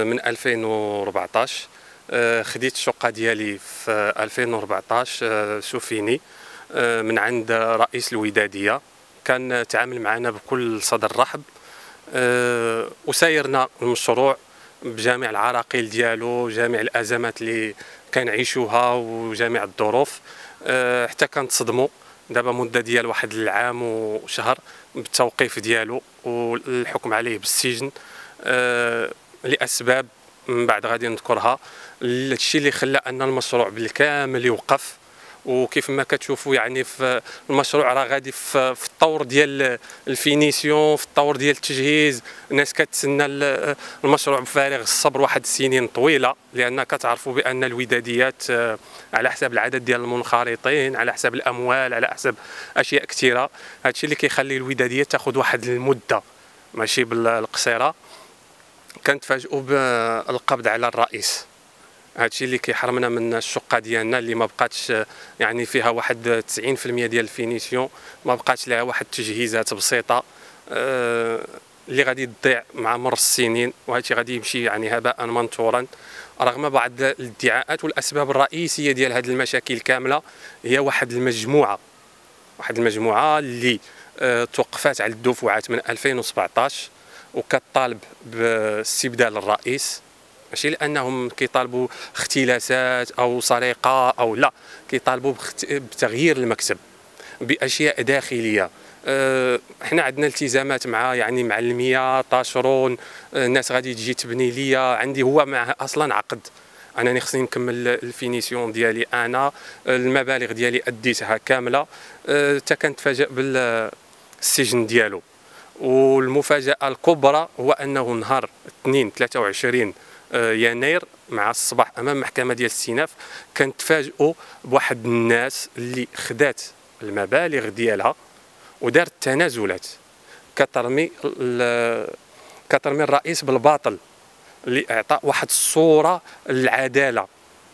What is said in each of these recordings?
من 2014 خديت الشقة ديالي في 2014 شوفيني من عند رئيس الودادية. كان تعامل معنا بكل صدر رحب، وسايرنا المشروع بجميع العراقيل ديالو، جميع الأزمات اللي كنعيشوها وجميع الظروف، حتى كنتصدموا دابا مدة ديال واحد العام وشهر بالتوقيف ديالو والحكم عليه بالسجن لأسباب من بعد غادي نذكرها. الشيء اللي خلى أن المشروع بالكامل يوقف. وكيف ما كتشوفوا يعني في المشروع راه غادي في الطور ديال الفينيسيون، في الطور ديال التجهيز. الناس كتسنى المشروع بفارغ الصبر واحد السنين طويله، لان كتعرفوا بان الوداديات على حساب العدد ديال المنخرطين، على حساب الاموال، على حساب اشياء كثيره. هادشي اللي كيخلي الوداديات تاخذ واحد المده ماشي بالقصيره. كنتفاجئوا بالقبض على الرئيس. هادشي اللي كيحرمنا من الشقه ديالنا اللي ما بقاتش يعني فيها واحد 90% ديال الفينيسيون، ما بقاتش لها واحد التجهيزات بسيطه اللي غادي تضيع مع مر السنين، وهادشي غادي يمشي يعني هباء منثورا. رغم بعض الادعاءات والاسباب الرئيسيه ديال هذه المشاكل كامله هي واحد المجموعه اللي توقفات على الدفعات من 2017 وكتطالب باستبدال الرئيس، ماشي لانهم كيطالبوا اختلاسات او سرقه او لا، كيطالبوا بتغيير المكتب باشياء داخليه. احنا عندنا التزامات مع مع المياه طاشرون، الناس غادي تجي تبني ليا، عندي هو مع اصلا عقد انني خصني نكمل الفينيسيون ديالي، انا المبالغ ديالي اديتها كامله، حتى كنتفاجئ بالسجن ديالو. والمفاجاه الكبرى هو انه نهار 23 يناير مع الصباح امام محكمه ديال الاستئناف كنتفاجئوا بواحد الناس اللي خدات المبالغ ديالها ودارت تنازلات، كترمي الرئيس بالباطل لاعطاء واحد الصوره للعداله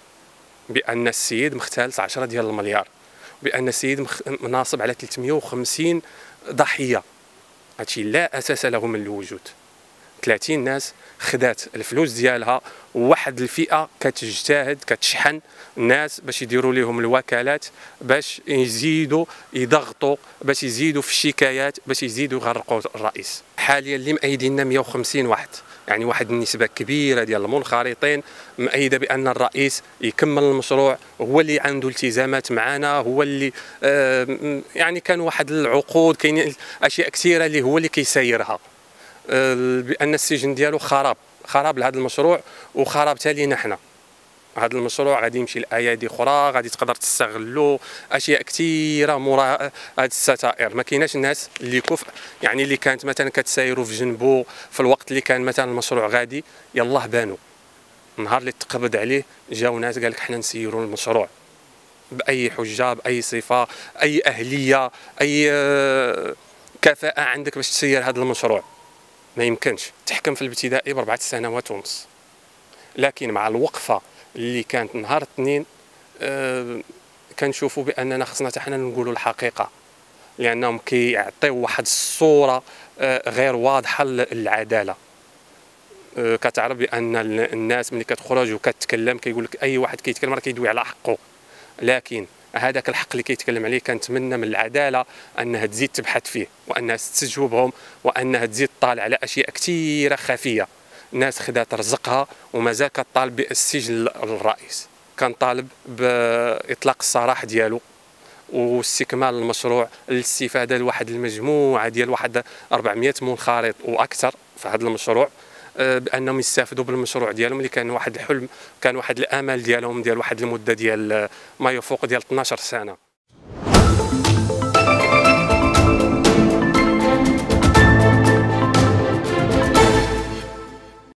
بان السيد مختلس 10 ديال المليار، بان السيد مناصب على 350 ضحيه. هادشي لا اساس له من الوجود. 30 ناس خدات الفلوس ديالها، وواحد الفئه كتجتهد كتشحن الناس باش يديروا لهم الوكالات، باش يزيدوا يضغطوا، باش يزيدوا في الشكايات، باش يزيدوا يغرقوا الرئيس. حاليا اللي مأيديننا 150 واحد، يعني واحد النسبه كبيره ديال المنخرطين مأيده بان الرئيس يكمل المشروع، هو اللي عنده التزامات معنا، هو اللي يعني كان واحد العقود، كاين اشياء كثيره اللي هو اللي كيسيرها، بان السجن ديالو خراب لهذا المشروع وخراب حتى لينا حنا. هذا المشروع غادي يمشي لايادي اخرى، غادي تقدر تستغلوا اشياء كثيره مورا هذه الستائر. ما كايناش الناس اللي كفء، يعني اللي كانت مثلا كتسايروا في جنبه في الوقت اللي كان مثلا المشروع غادي، يلاه بانوا. النهار اللي تقبض عليه جاو ناس قال لك حنا نسيروا المشروع باي حجه، باي صفه، اي اهليه، اي كفاءه عندك باش تسير هذا المشروع. ما يمكنش تحكم في الابتدائي ب4 سنوات ونص. لكن مع الوقفه اللي كانت نهار الاثنين كنشوفوا باننا خصنا حتى حنا نقولوا الحقيقه، لانهم كيعطيو واحد الصوره غير واضحه للعداله. كتعرف بان الناس ملي كتخرج وكتكلم كيقول لك اي واحد كيتكلم راه كيدوي على حقه، لكن هذاك الحق اللي كيتكلم عليه كنتمنى من العداله انها تزيد تبحث فيه، وانها تستجوبهم، وانها تزيد تطالع على اشياء كثيره خفيه. الناس خدات رزقها ومازال كطالب بالسجن للرئيس. كان طالب باطلاق السراح ديالو واستكمال المشروع، الاستفاده لواحد المجموعه ديال واحد 400 منخرط واكثر في هذا المشروع، بانهم يستافدوا بالمشروع ديالهم اللي كان واحد الحلم، كان واحد الامل ديالهم ديال واحد المده ديال ما يفوق ديال 12 سنه.